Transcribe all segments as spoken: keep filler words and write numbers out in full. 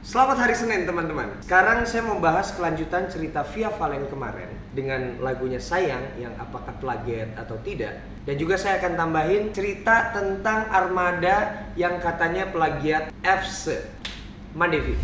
Selamat hari Senin teman-teman. Sekarang saya membahas kelanjutan cerita Via Valen kemarin dengan lagunya Sayang yang apakah plagiat atau tidak. Dan juga saya akan tambahin cerita tentang Armada yang katanya plagiat F C. Mandevi.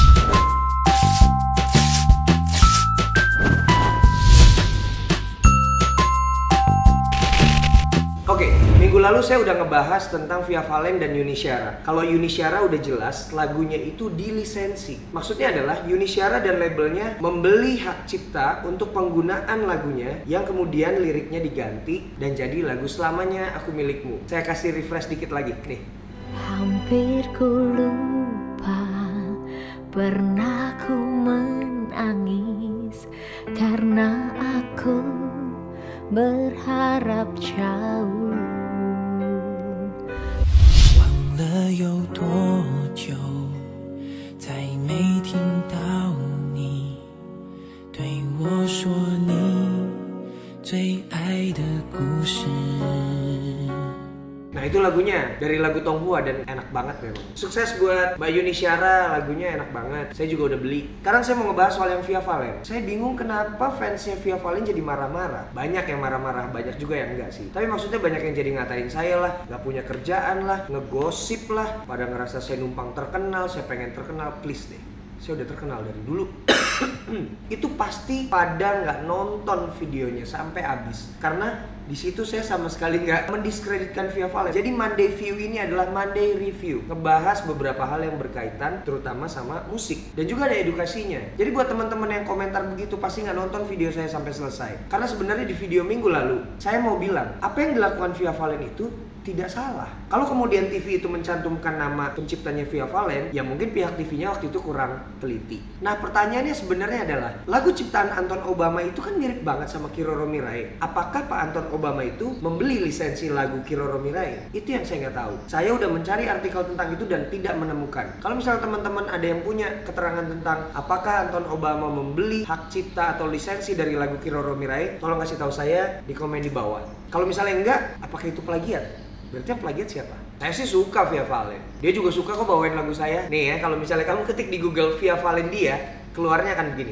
Oke, minggu lalu saya udah ngebahas tentang Via Valen dan Yuni Syara. Kalau Yuni Syara udah jelas lagunya itu dilisensi. Maksudnya adalah Yuni Syara dan labelnya membeli hak cipta untuk penggunaan lagunya yang kemudian liriknya diganti dan jadi lagu Selamanya Aku Milikmu. Saya kasih refresh dikit lagi nih. Hampir ku lupa pernah ku menangis karena aku berharap jauh. 忘了有多久，再没听到你对我说你最爱的故事。 Nah itu lagunya dari lagu Tonghua dan enak banget memang. Sukses buat Mbak Yuni Syara, lagunya enak banget. Saya juga udah beli. Sekarang saya mau ngebahas soal yang Via Valen. Saya bingung kenapa fansnya Via Valen jadi marah-marah. Banyak yang marah-marah, banyak juga yang enggak sih. Tapi maksudnya banyak yang jadi ngatain saya lah, nggak punya kerjaan lah, ngegosip lah, pada ngerasa saya numpang terkenal, saya pengen terkenal. Please deh, saya udah terkenal dari dulu. Itu pasti pada nggak nonton videonya sampai habis karena di situ saya sama sekali nggak mendiskreditkan Via Valen. Jadi Monday View ini adalah Monday Review, ngebahas beberapa hal yang berkaitan terutama sama musik dan juga ada edukasinya. Jadi buat teman-teman yang komentar begitu pasti nggak nonton video saya sampai selesai. Karena sebenarnya di video minggu lalu saya mau bilang apa yang dilakukan Via Valen itu tidak salah. Kalau kemudian T V itu mencantumkan nama penciptanya Via Valen, ya mungkin pihak T V-nya waktu itu kurang teliti. Nah pertanyaannya sebenarnya adalah lagu ciptaan Anton Obama itu kan mirip banget sama Kiroro Mirai. Apakah Pak Anton Obama itu membeli lisensi lagu Kiroro Mirai? Itu yang saya nggak tahu. Saya udah mencari artikel tentang itu dan tidak menemukan. Kalau misalnya teman-teman ada yang punya keterangan tentang apakah Anton Obama membeli hak cipta atau lisensi dari lagu Kiroro Mirai, tolong kasih tahu saya di komen di bawah. Kalau misalnya enggak, apakah itu plagiat? Berarti yang plagiat siapa? Saya sih suka Via Valen. Dia juga suka kok bawain lagu saya. Nih ya, kalau misalnya kamu ketik di Google Via Valen dia, keluarnya akan begini.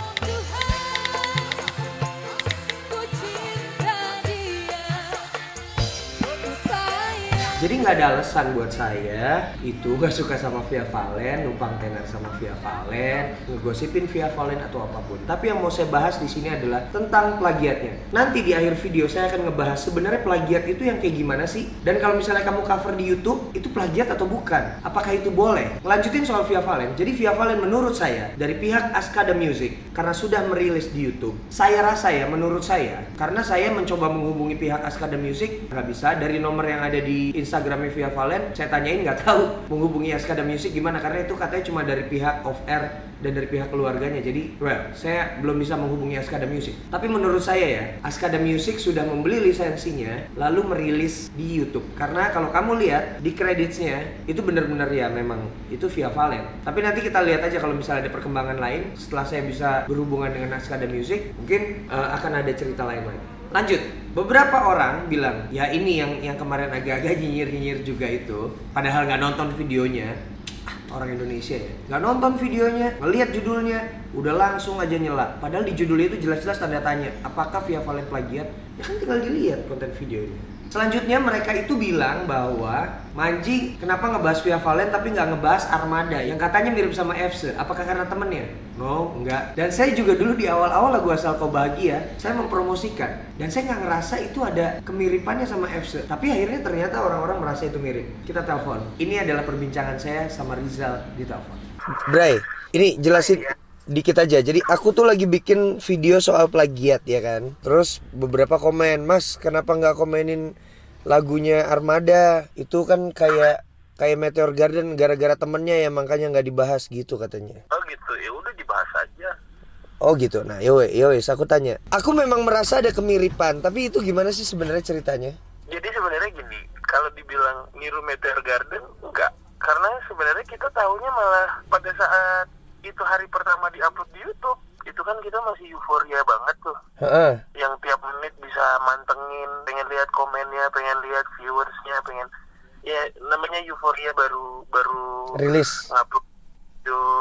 Jadi nggak ada alasan buat saya itu nggak suka sama Via Valen, numpang tenar sama Via Valen, ngegosipin Via Valen atau apapun. Tapi yang mau saya bahas di sini adalah tentang plagiatnya. Nanti di akhir video saya akan ngebahas sebenarnya plagiat itu yang kayak gimana sih? Dan kalau misalnya kamu cover di YouTube, itu plagiat atau bukan? Apakah itu boleh? Lanjutin soal Via Valen. Jadi Via Valen menurut saya dari pihak Askada Music karena sudah merilis di YouTube. Saya rasa ya, menurut saya, karena saya mencoba menghubungi pihak Askada Music nggak bisa dari nomor yang ada di Instagramnya Via Valen, saya tanyain nggak tahu menghubungi Askada Music gimana karena itu katanya cuma dari pihak off air dan dari pihak keluarganya. Jadi, well, saya belum bisa menghubungi Askada Music. Tapi menurut saya ya, Askada Music sudah membeli lisensinya lalu merilis di YouTube. Karena kalau kamu lihat di kreditnya itu benar-benar ya memang itu Via Valen. Tapi nanti kita lihat aja kalau misalnya ada perkembangan lain setelah saya bisa berhubungan dengan Askada Music, mungkin uh, akan ada cerita lain lagi. Lanjut, beberapa orang bilang, ya ini yang yang kemarin agak-agak nyinyir-nyinyir juga itu, padahal nggak nonton videonya, ah, orang Indonesia ya, nggak nonton videonya, ngelihat judulnya, udah langsung aja nyela. Padahal di judulnya itu jelas-jelas tanda tanya, apakah Via Valen plagiat? Ya kan tinggal dilihat konten videonya. Selanjutnya mereka itu bilang bahwa Manji kenapa ngebahas Via Valen tapi nggak ngebahas Armada yang katanya mirip sama F C. Apakah karena temennya? No, enggak. Dan saya juga dulu di awal-awal lagu Asal Kau Bahagia saya mempromosikan dan saya nggak ngerasa itu ada kemiripannya sama F C. Tapi akhirnya ternyata orang-orang merasa itu mirip. Kita telepon. Ini adalah perbincangan saya sama Rizal di telepon. Bray, ini jelasin dikit aja. Jadi aku tuh lagi bikin video soal plagiat ya kan. Terus beberapa komen, Mas kenapa nggak komenin lagunya Armada? Itu kan kayak kayak Meteor Garden gara-gara temennya ya makanya nggak dibahas gitu katanya. Oh gitu, ya udah dibahas aja. Oh gitu. Nah, yowes, yowes aku tanya. Aku memang merasa ada kemiripan, tapi itu gimana sih sebenarnya ceritanya? Jadi sebenarnya gini, kalau dibilang niru Meteor Garden enggak, karena sebenarnya kita tahunya malah pada saat itu hari pertama diupload di YouTube, itu kan kita masih euforia banget tuh. Heeh. Yang tiap menit bisa mantengin, pengen lihat komennya, pengen lihat viewersnya, pengen ya namanya euforia baru baru rilis ngupload video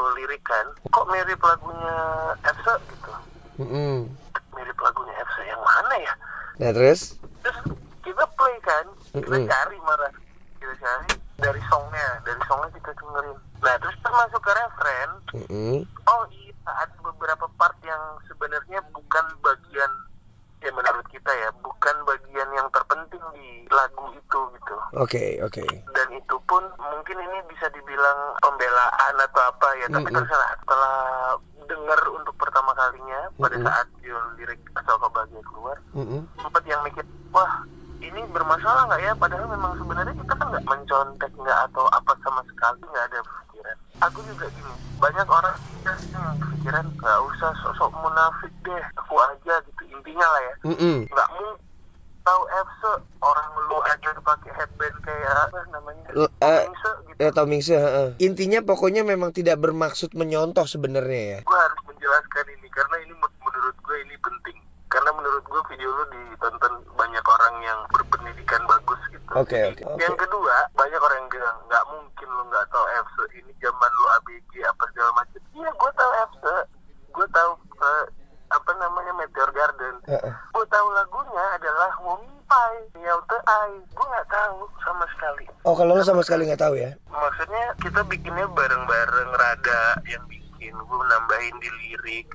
kan, kok mirip lagunya Efse gitu. Mm-mm. Mirip lagunya Efse yang mana ya? Nah terus? Terus kita play kan, kita Mm-mm. cari marah, kita cari dari songnya, dari songnya kita dengerin. Nah terus termasuk ke referen, Mm-mm. oh iya ada beberapa part yang sebenarnya bukan bagian, ya menurut kita ya, bukan bagian yang terpenting di lagu itu gitu. Oke, oke. Dan itu pun mungkin ini bisa dibilang pembelaan atau apa ya, tapi Mm-mm. terserah. Setelah dengar untuk pertama kalinya pada Mm-mm. saat judul lirik Asal Kau Bahagia keluar, Mm-mm. sempat yang mikir, wah ini bermasalah nggak ya? Padahal memang sebenarnya kita kan nggak mencontek nggak atau apa sama sekali, nggak ada pikiran. Aku juga gini, banyak orang yang pikiran nggak usah sosok munafik deh, aku aja gitu intinya lah ya. Mm-mm. Nggak mungkin tahu Efse orang lu aja pakai headband kayak apa namanya? L- eh, Tomingse gitu. Ya Tomingse, heeh. Intinya pokoknya memang tidak bermaksud menyontoh sebenarnya ya. Gue harus menjelaskan ini karena ini menurut gue ini penting. Karena menurut gue video lu ditonton banyak orang yang berpendidikan bagus gitu. Oke, oke, oke. Yang kedua, banyak orang yang bilang nggak mungkin lu nggak tahu Efse, ini zaman lu A B G apa segala macam. Iya, gue tahu Efse, gue tahu uh, apa namanya Meteor Garden. Heeh. Gue tahu lagunya adalah Wompai, Miau Te Ai. Gue nggak tahu sama sekali. Oh kalau lo sama sekali nggak tahu ya? Maksudnya kita bikinnya bareng-bareng, Rada yang bikin, gue nambahin di lirik,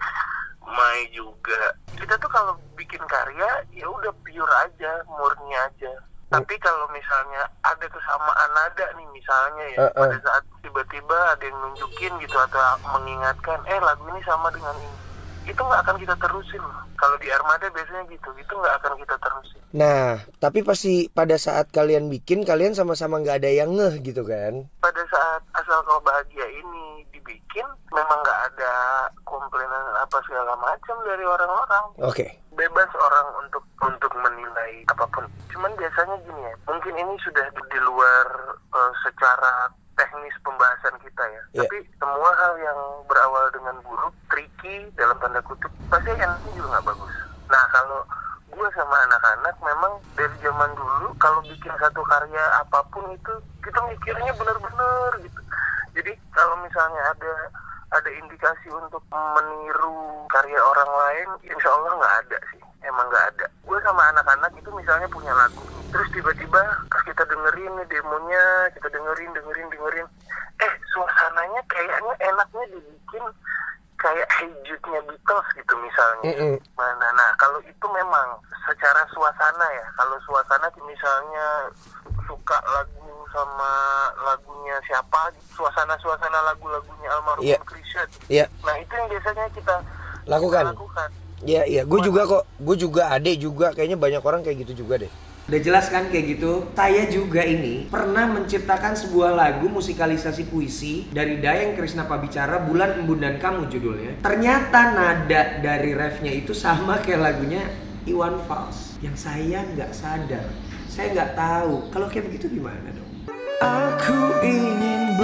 Mai juga. Kita tuh kalau bikin karya ya udah pure aja, murni aja. Tapi kalau misalnya ada kesamaan nada nih misalnya ya, Uh-uh. pada saat tiba-tiba ada yang nunjukin gitu atau mengingatkan, eh lagu ini sama dengan ini, itu nggak akan kita terusin loh. Kalau di Armada biasanya gitu, itu nggak akan kita terusin. Nah, tapi pasti pada saat kalian bikin, kalian sama-sama nggak ada yang ngeh gitu kan? Pada saat Asal Kau Bahagia ini dibikin, memang nggak ada komplainan apa segala macam dari orang-orang. Oke. Bebas orang untuk untuk menilai apapun. Cuman biasanya gini ya, mungkin ini sudah di, di luar uh, secara teknis pembahasan kita ya. Yeah. Tapi semua hal yang berawal dengan buruk, tricky dalam tanda kutip, pasti endingnya juga nggak bagus. Nah kalau gue sama anak-anak memang dari zaman dulu kalau bikin satu karya apapun itu kita mikirnya benar-benar gitu. Jadi kalau misalnya ada ada indikasi untuk meniru karya orang lain, insya Allah nggak ada sih, emang nggak ada. Gue sama anak-anak itu misalnya punya lagu, terus tiba-tiba pas kita dengerin nih demonya, kita dengerin, dengerin, dengerin, eh suasananya kayaknya enaknya dibikin kayak Hey Jude-nya Beatles gitu misalnya. Mm-mm. Mana, nah kalau itu memang secara suasana ya, kalau suasana misalnya suka lagu sama lagunya siapa, suasana-suasana lagu-lagunya almarhum Iya. Chrisye. Iya. Nah itu yang biasanya kita Lakukan. kita lakukan. Iya, iya. Gue juga kok. Gue juga, adek juga. Kayaknya banyak orang kayak gitu juga deh. Udah jelas kan kayak gitu. Saya juga ini pernah menciptakan sebuah lagu musikalisasi puisi dari Dayang Krisna Pabicara, Bulan Embun dan Kamu judulnya. Ternyata nada dari refnya itu sama kayak lagunya Iwan Fals. Yang saya nggak sadar. Saya nggak tahu. Kalau kayak begitu gimana dong? Aku ingin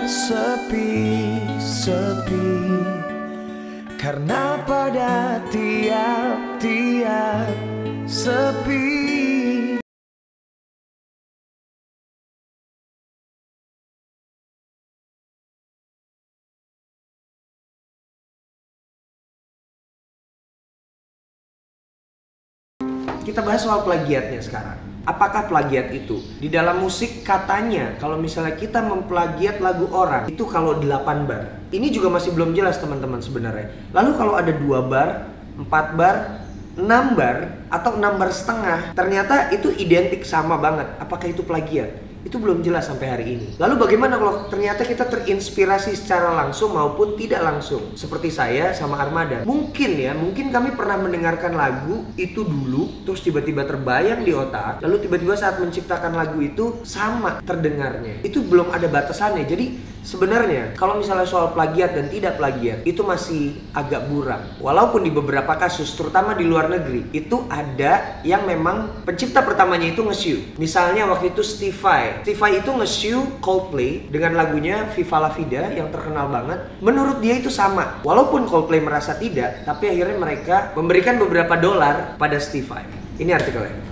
bersepi-sepi, karena pada tiap-tiap sepi Kita bahas soal plagiatnya sekarang. Apakah plagiat itu? Di dalam musik katanya kalau misalnya kita memplagiat lagu orang itu kalau delapan bar. Ini juga masih belum jelas teman-teman sebenarnya. Lalu kalau ada dua bar, empat bar, enam bar atau enam bar setengah, ternyata itu identik sama banget. Apakah itu plagiat? Itu belum jelas sampai hari ini. Lalu bagaimana kalau ternyata kita terinspirasi secara langsung maupun tidak langsung? Seperti saya sama Armada. Mungkin ya, mungkin kami pernah mendengarkan lagu itu dulu, terus tiba-tiba terbayang di otak, lalu tiba-tiba saat menciptakan lagu itu sama terdengarnya. Itu belum ada batasannya. Jadi sebenarnya kalau misalnya soal plagiat dan tidak plagiat, itu masih agak buram. Walaupun di beberapa kasus, terutama di luar negeri, itu ada yang memang pencipta pertamanya itu nge-sue. Misalnya waktu itu Steve Vai. Steve Vai itu nge-sue Coldplay dengan lagunya Viva La Vida yang terkenal banget. Menurut dia itu sama. Walaupun Coldplay merasa tidak, tapi akhirnya mereka memberikan beberapa dolar pada Steve Vai. Ini artikelnya.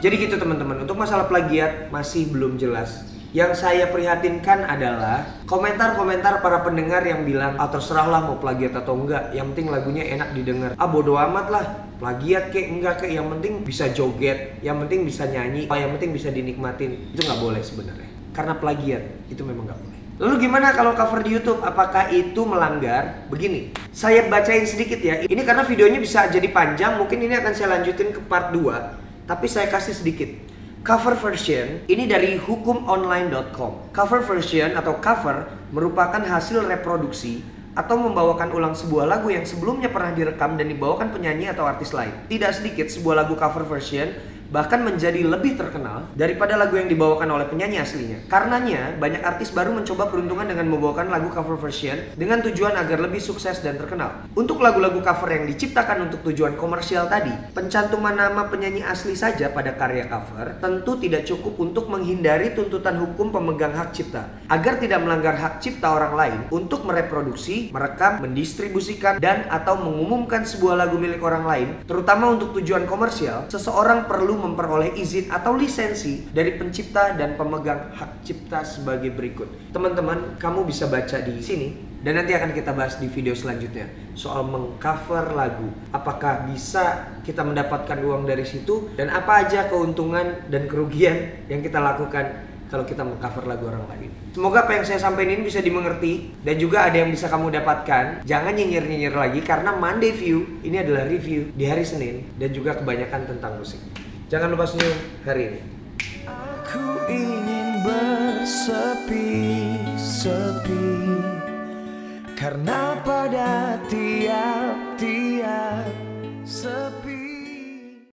Jadi gitu teman-teman, untuk masalah plagiat masih belum jelas. Yang saya prihatinkan adalah komentar-komentar para pendengar yang bilang, ah terserahlah mau plagiat atau enggak, yang penting lagunya enak didengar. Ah bodo amat lah, plagiat kek enggak kek, yang penting bisa joget, yang penting bisa nyanyi, yang penting bisa dinikmatin. Itu nggak boleh sebenarnya, karena plagiat itu memang nggak boleh. Lalu gimana kalau cover di YouTube? Apakah itu melanggar? Begini, saya bacain sedikit ya. Ini karena videonya bisa jadi panjang, mungkin ini akan saya lanjutin ke part dua, tapi saya kasih sedikit. Cover version ini dari hukum online dot com. Cover version atau cover merupakan hasil reproduksi atau membawakan ulang sebuah lagu yang sebelumnya pernah direkam dan dibawakan penyanyi atau artis lain. Tidak sedikit sebuah lagu cover version bahkan menjadi lebih terkenal daripada lagu yang dibawakan oleh penyanyi aslinya. Karenanya, banyak artis baru mencoba peruntungan dengan membawakan lagu cover version dengan tujuan agar lebih sukses dan terkenal. Untuk lagu-lagu cover yang diciptakan untuk tujuan komersial tadi, pencantuman nama penyanyi asli saja pada karya cover tentu tidak cukup untuk menghindari tuntutan hukum pemegang hak cipta, agar tidak melanggar hak cipta orang lain untuk mereproduksi, merekam, mendistribusikan, dan atau mengumumkan sebuah lagu milik orang lain, terutama untuk tujuan komersial. Seseorang perlu memperoleh izin atau lisensi dari pencipta dan pemegang hak cipta sebagai berikut. Teman-teman, kamu bisa baca di sini dan nanti akan kita bahas di video selanjutnya soal mengcover lagu. Apakah bisa kita mendapatkan uang dari situ dan apa aja keuntungan dan kerugian yang kita lakukan kalau kita mengcover lagu orang lain. Semoga apa yang saya sampaikan ini bisa dimengerti dan juga ada yang bisa kamu dapatkan. Jangan nyinyir-nyinyir lagi karena Monday View ini adalah review di hari Senin dan juga kebanyakan tentang musik. Jangan lupa senyum hari ini. Aku ingin bersepi-sepi karena pada tiap-tiap sepi